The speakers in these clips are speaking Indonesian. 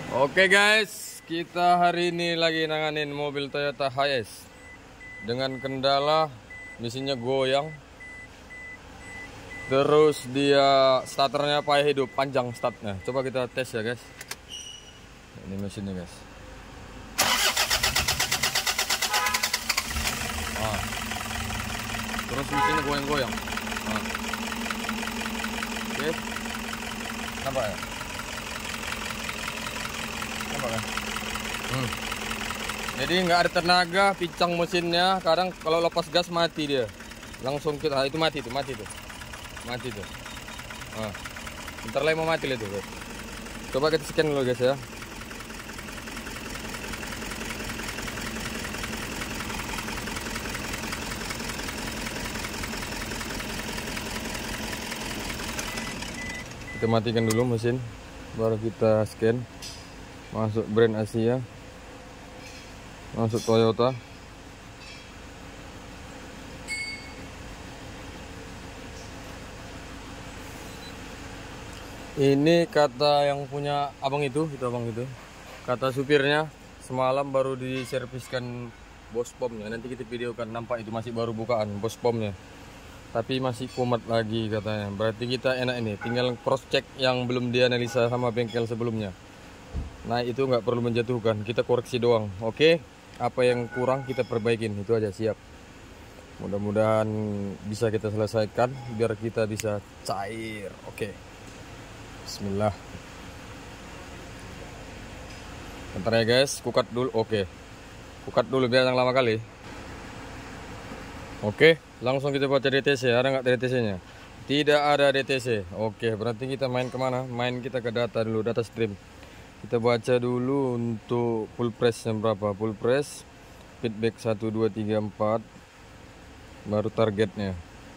Oke guys, kita hari ini lagi nanganin mobil Toyota Hiace dengan kendala mesinnya goyang. Terus dia starternya payah hidup, panjang startnya. Coba kita tes ya guys. Ini mesinnya guys. Terus mesinnya goyang-goyang. Oke, nampak ya? Jadi nggak ada tenaga, pincang mesinnya. Kadang kalau lepas gas mati dia. Langsung kita itu mati tuh. Bentar lagi mau mati lah tuh guys. Coba kita scan dulu guys ya. Kita matikan dulu mesin, baru kita scan. Masuk brand Asia, masuk Toyota. Ini kata yang punya abang itu kata supirnya semalam baru diserviskan bos pomnya. Nanti kita videokan, nampak itu masih baru bukaan bos pomnya, tapi masih kumat lagi katanya. Berarti kita enak ini, tinggal cross check yang belum dianalisa sama bengkel sebelumnya. Nah itu nggak perlu menjatuhkan, kita koreksi doang. Oke, apa yang kurang kita perbaikin, itu aja. Siap. Mudah-mudahan bisa kita selesaikan biar kita bisa cair. Oke, bismillah. Bentar ya guys, kukat dulu. Oke, kukat dulu biar yang lama kali. Oke, langsung kita baca DTC. Ada nggak DTC nya? Tidak ada DTC. Oke, berarti kita main kemana? Main kita ke data dulu, data stream. Kita baca dulu untuk full press yang berapa. Full press feedback 1, 2, 3, 4. Baru targetnya.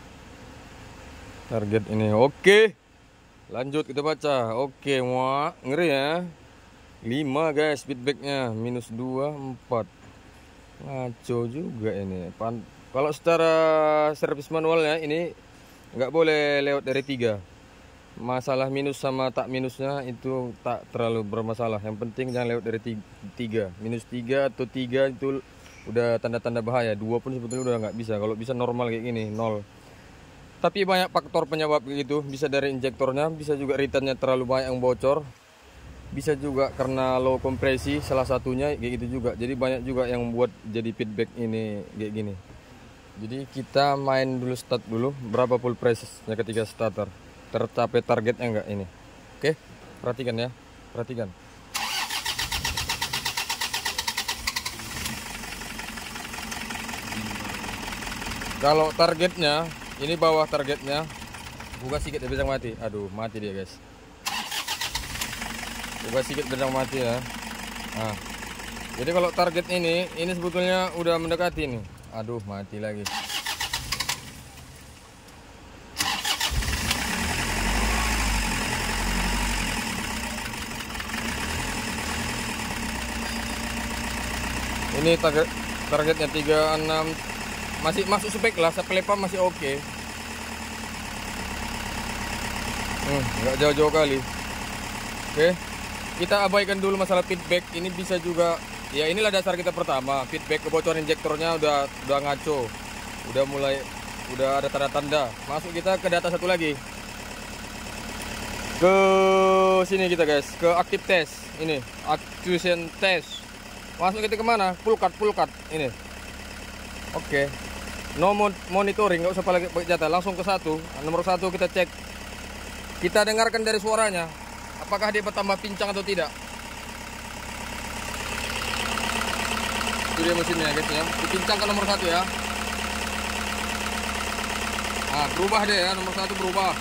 Target ini. Oke, lanjut kita baca. Oke, wah ngeri ya. 5 guys feedbacknya. Minus 2, 4. Ngaco juga ini. Kalau secara servis manualnya ini nggak boleh lewat dari 3. Masalah minus sama tak minusnya itu tak terlalu bermasalah. Yang penting jangan lewat dari 3. Minus 3 atau 3 itu udah tanda-tanda bahaya. 2 pun sebetulnya udah nggak bisa. Kalau bisa normal kayak gini 0. Tapi banyak faktor penyebab gitu. Bisa dari injektornya, bisa juga return-nya terlalu banyak yang bocor, bisa juga karena low kompresi salah satunya kayak gitu juga. Jadi banyak juga yang buat jadi feedback ini kayak gini. Jadi kita main dulu, start dulu. Berapa full pressnya ketika starter? Tercapai targetnya enggak ini? Oke, perhatikan ya, perhatikan. Kalau targetnya ini bawah targetnya, buka sedikit dia bisa mati. Aduh, mati dia guys. Buka sedikit bisa mati ya. Nah, jadi kalau target ini sebetulnya udah mendekati nih. Aduh, mati lagi. Ini targetnya 36, masih masuk spek lah, sepelepa masih oke. Nggak jauh-jauh kali. Oke, kita abaikan dulu masalah feedback. Ini bisa juga ya, inilah dasar kita pertama. Feedback kebocoran injektornya udah ngaco, udah ada tanda-tanda. Masuk kita ke data satu lagi, ke sini kita guys, ke active test. Ini actuation test. Masuk kita kemana? Full cut ini. Oke, no monitoring, nggak usah pakai jatah, langsung ke nomor 1 kita cek. Kita dengarkan dari suaranya, apakah dia bertambah pincang atau tidak. Itu dia mesinnya guys ya, dipincang ke nomor 1 ya. Nah, berubah deh ya, nomor 1 berubah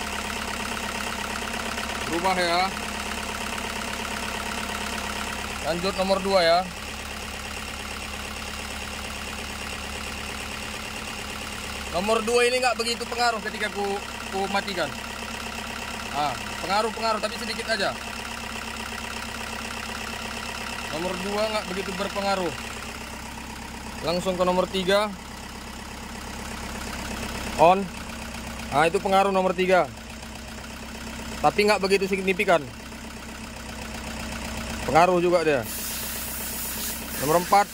ya. Lanjut nomor 2 ya. Nomor 2 ini nggak begitu pengaruh ketika ku matikan. Pengaruh tapi sedikit aja. Nomor 2 nggak begitu berpengaruh. Langsung ke nomor 3. On. Nah, itu pengaruh nomor 3. Tapi nggak begitu signifikan. pengaruh juga dia. Nomor 4.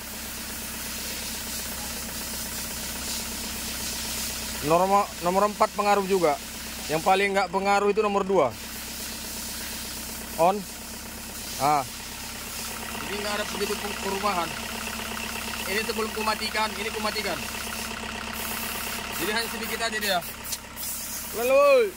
Nomor 4 pengaruh juga. Yang paling nggak pengaruh itu nomor 2. On. Jadi nggak ada begitu perubahan. Ini sebelum kumatikan, ini kumatikan. Jadi hanya sedikit aja dia. Lalu.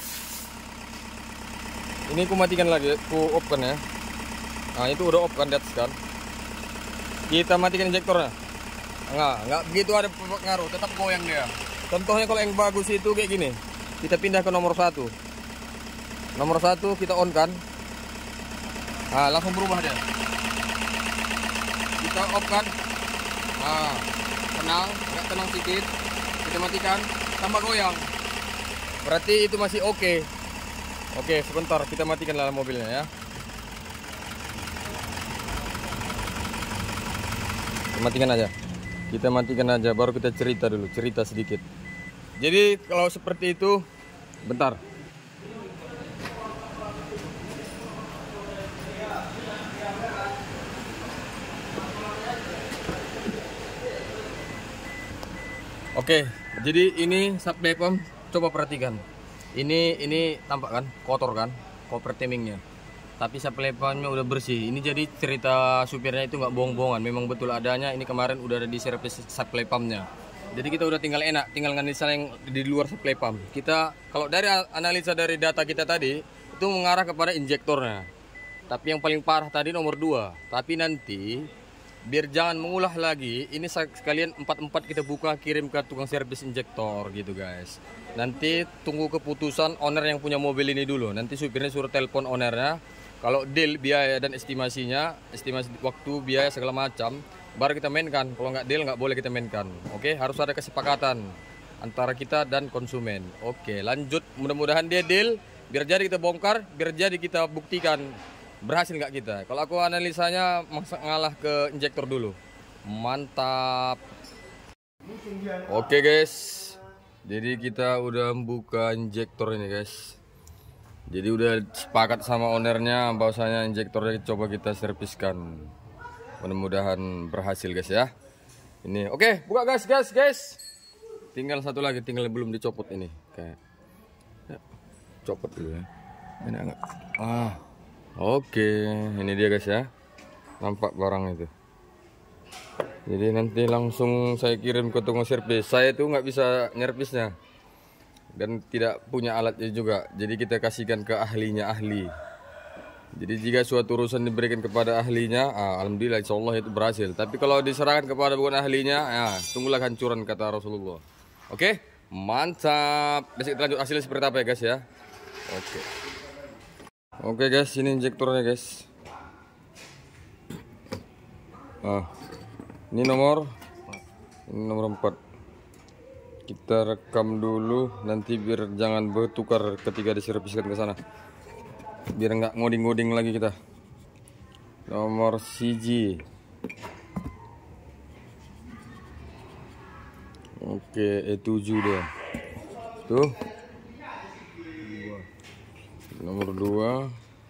Ini kumatikan lagi, ku off kan ya. Nah itu udah off kan di atas kan. Kita matikan injektornya. Nggak begitu ada pengaruh, tetap goyang dia. Contohnya kalau yang bagus itu kayak gini. Kita pindah ke nomor 1. Nomor 1 kita on kan. Nah, langsung berubah dia. Kita off kan. Nah, tenang, agak tenang sedikit. Kita matikan, tambah goyang. Berarti itu masih oke. Oke, sebentar kita matikan dalam mobilnya ya. Kita matikan aja, baru kita cerita sedikit. Jadi kalau seperti itu, bentar. Oke, jadi ini supply pump, coba perhatikan. Ini tampak kan, kotor kan, koper timingnya. Tapi supply pumpnya udah bersih. Ini jadi cerita supirnya itu nggak bohong-bohongan, memang betul adanya. Ini kemarin udah ada di servis supply pumpnya. Jadi kita udah tinggal analisa yang di luar supply pump. Kita kalau dari analisa dari data kita tadi itu mengarah kepada injektornya. Tapi yang paling parah tadi nomor 2. Tapi nanti biar jangan mengulah lagi, ini sekalian 4 kita buka, kirim ke tukang servis injektor gitu guys. Nanti tunggu keputusan owner yang punya mobil ini dulu. Nanti supirnya suruh telepon ownernya. Kalau deal biaya dan estimasi waktu, biaya segala macam, baru kita mainkan. Kalau nggak deal nggak boleh kita mainkan. Oke, harus ada kesepakatan antara kita dan konsumen. Oke, lanjut. Mudah-mudahan dia deal. Biar jadi kita bongkar, biar jadi kita buktikan berhasil nggak kita. Kalau aku analisanya ngalah ke injektor dulu. Mantap. Oke guys, jadi kita udah buka injektor ini guys. Jadi udah sepakat sama ownernya bahwasanya injektornya coba kita serviskan. Mudah-mudahan berhasil guys ya. Ini oke, buka guys. Tinggal satu lagi, tinggal belum dicopot ini. Kayak ya, copot dulu ya. Ini enggak. Oke, ini dia guys ya. Nampak barang itu. Jadi nanti langsung saya kirim ke tukang servis. Saya tuh nggak bisa nyervisnya dan tidak punya alatnya juga. Jadi kita kasihkan ke ahli. Jadi jika suatu urusan diberikan kepada ahlinya, alhamdulillah insya Allah itu berhasil. Tapi kalau diserahkan kepada bukan ahlinya, ya tunggulah hancuran kata Rasulullah. Oke, mantap. Besok kita lanjut hasilnya seperti apa ya guys ya. Oke guys, ini injektornya guys. Ini nomor 4. Kita rekam dulu nanti biar jangan bertukar ketika diserviskan ke sana. Biar nggak ngoding-ngoding lagi kita. Nomor CG. Oke, E7 dia. Tuh. Nomor 2.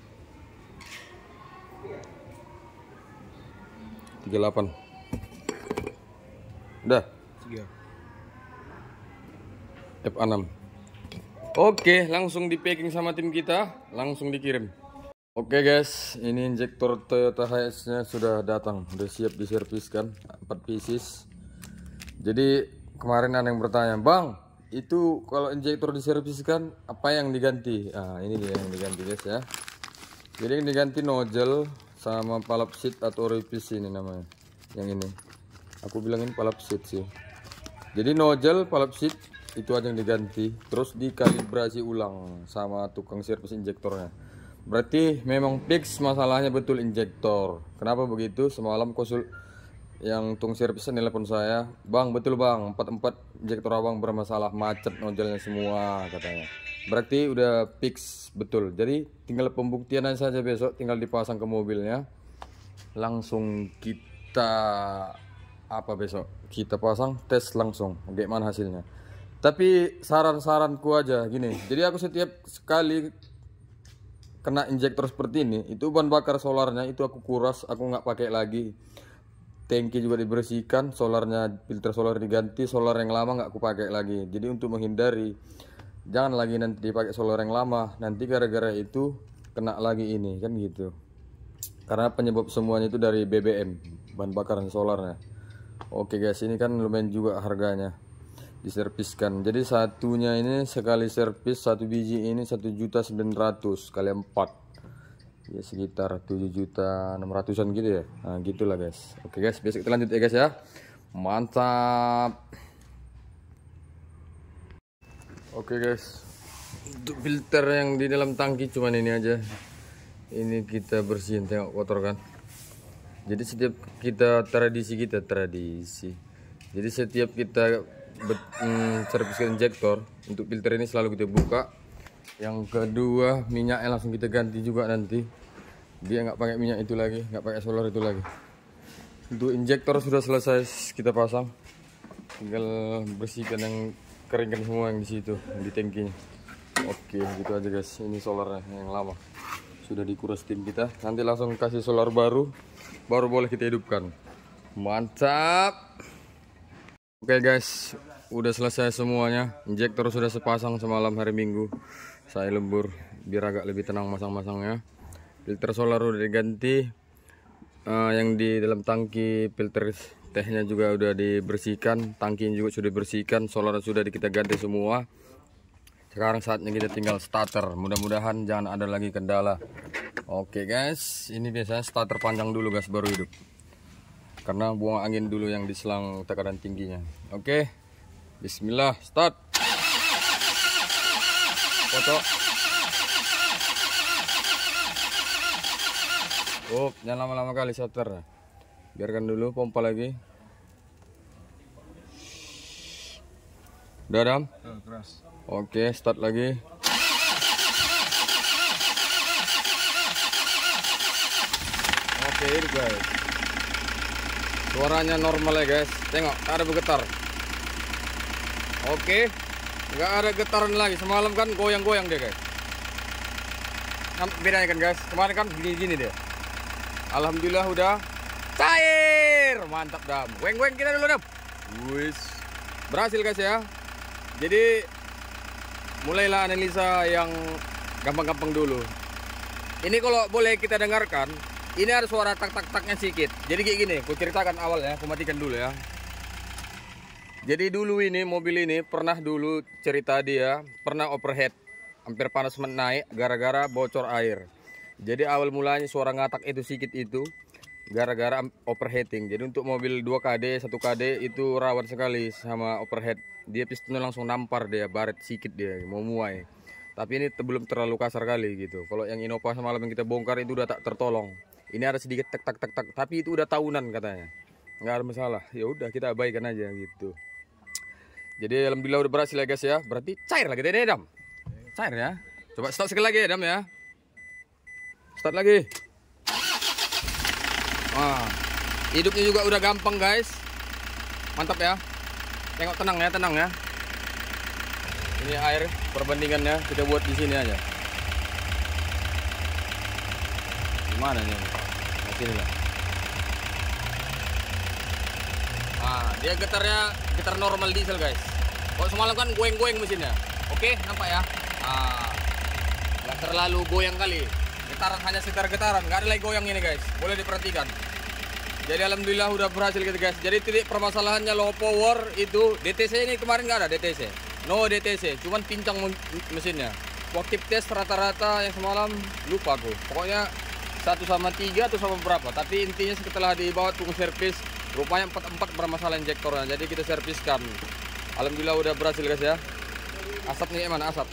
38. Udah. F6. Oke, langsung di packing sama tim kita, langsung dikirim. Oke guys, ini injektor Toyota Hiace-nya sudah datang, udah siap diserviskan, 4 pieces. Jadi kemarin ada yang bertanya, "Bang, itu kalau injektor diserviskan apa yang diganti?" Ini dia yang diganti guys ya. Jadi yang diganti nozzle sama palap seat atau orifice ini namanya. Yang ini. Aku bilangin palap seat sih. Jadi nozzle, palap seat itu aja yang diganti, terus dikalibrasi ulang sama tukang servis injektornya. Berarti memang fix masalahnya betul injektor. Kenapa begitu? Semalam yang tukang servis nelpon saya, "Bang, betul bang, 4 injektor abang bermasalah, macet nozzle-nya semua," katanya. Berarti udah fix betul. Jadi tinggal pembuktian saja besok, tinggal dipasang ke mobilnya. Langsung kita besok? Kita pasang, tes langsung bagaimana hasilnya. Tapi saran-saranku aja gini. Jadi aku setiap sekali kena injektor seperti ini, itu bahan bakar solarnya itu aku kuras, aku nggak pakai lagi. Tangki juga dibersihkan, solarnya, filter solar diganti, solar yang lama nggak aku pakai lagi. Jadi untuk menghindari jangan lagi nanti dipakai solar yang lama, nanti gara-gara itu kena lagi ini kan gitu. Karena penyebab semuanya itu dari BBM, bahan bakar solarnya. Oke guys, ini kan lumayan juga harganya diserviskan. Jadi satunya ini sekali servis satu biji ini 1.900.000 kali 4 ya, sekitar 7.600.000-an gitu ya. Nah gitulah guys. Oke guys, besok kita lanjut ya guys ya. Mantap. Oke guys, untuk filter yang di dalam tangki cuman ini aja. Ini kita bersihin, tengok kotor kan. Jadi setiap kita tradisi. Jadi setiap kita serviskan injektor, untuk filter ini selalu kita buka. Yang kedua, minyaknya langsung kita ganti juga nanti. Dia nggak pakai minyak itu lagi, nggak pakai solar itu lagi. Untuk injektor sudah selesai kita pasang, tinggal bersihkan yang keringkan semua yang di situ, di tangkinya. Oke, gitu aja guys. Ini solarnya yang lama sudah dikuras tim kita. Nanti langsung kasih solar baru boleh kita hidupkan. Mantap. Oke guys, udah selesai semuanya. Injektor sudah sepasang semalam hari Minggu. Saya lembur biar agak lebih tenang masang-masangnya. Filter solar udah diganti. Yang di dalam tangki filter tehnya juga udah dibersihkan, tangkinya juga sudah dibersihkan, solar sudah kita ganti semua. Sekarang saatnya kita tinggal starter. Mudah-mudahan jangan ada lagi kendala. Oke guys, ini biasanya starter panjang dulu guys baru hidup. Karena buang angin dulu yang di selang tekanan tingginya. Oke, bismillah, start. Foto. Oh, jangan lama-lama kali starter. Biarkan dulu, pompa lagi. Udah Dam? Keras. Oke, start lagi. Oke, ini guys. Suaranya normal ya guys. Tengok, tak ada bergetar. Oke, nggak ada getaran lagi. Semalam kan goyang-goyang dia guys. Bedanya kan guys. Kemarin kan gini-gini dia. Alhamdulillah udah cair. Mantap Dam. Weng-weng kita dulu Dam. Wis. Berhasil guys ya. Jadi mulailah analisa yang gampang-gampang dulu. Ini kalau boleh kita dengarkan, ini ada suara tak-tak-taknya sedikit. Jadi kayak gini, aku ceritakan awalnya, aku matikan dulu ya. Jadi dulu ini mobil ini pernah dulu cerita dia pernah overheat, hampir panas naik gara-gara bocor air. Jadi awal mulanya suara ngatak itu sedikit itu gara-gara overheating. Jadi untuk mobil 2KD, 1KD itu rawan sekali sama overheat. Dia pistonnya langsung nampar dia, baret sedikit dia, mau muai. Tapi ini belum terlalu kasar kali gitu. Kalau yang Innova semalam yang kita bongkar itu udah tak tertolong. Ini ada sedikit tak, tapi itu udah tahunan katanya. Nggak ada masalah. Ya udah kita abaikan aja gitu. Jadi alhamdulillah udah berhasil ya guys ya. Berarti cair lagi deh Dam. Cair ya. Coba start sekali lagi ya Dam ya. Start lagi. Wah, hidupnya juga udah gampang guys. Mantap ya. Tengok tenang ya. Ini air perbandingannya kita buat di sini aja. Gimana nih? Nah, sini lah. Nah, dia getar normal diesel guys. Kalau semalam kan goyang-goyang mesinnya. Oke, nampak ya? Nggak terlalu goyang kali. Getaran hanya sekitar getaran, nggak ada lagi goyang ini guys. Boleh diperhatikan. Jadi alhamdulillah udah berhasil gitu guys. Jadi titik permasalahannya low power itu DTC ini kemarin nggak ada DTC. No DTC, cuman pincang mesinnya. Waktu tes rata-rata yang semalam lupa aku. Pokoknya 1/3 atau sama berapa. Tapi intinya setelah dibawa tunggu servis, rupanya 4 bermasalah injektornya. Jadi kita serviskan. Alhamdulillah udah berhasil guys ya. Asapnya mana asap?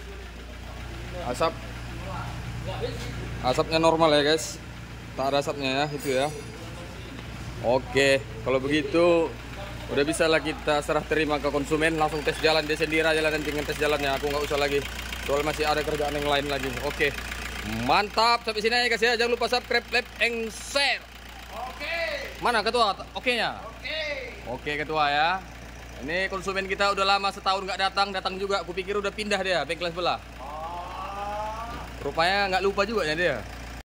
Asapnya normal ya guys. Tak ada asapnya ya itu ya. Oke, kalau begitu udah bisa lah kita serah terima ke konsumen, langsung tes jalan dia sendiri aja lah nanti tes jalannya, aku nggak usah lagi soal masih ada kerjaan yang lain lagi. Oke, mantap, sampai sini aja guys ya, jangan lupa subscribe, like, and share. Oke, mana ketua? Oke-nya? Oke ketua ya. Ini konsumen kita udah lama setahun nggak datang juga, aku pikir udah pindah dia bengkel sebelah. Rupanya nggak lupa juga ya dia.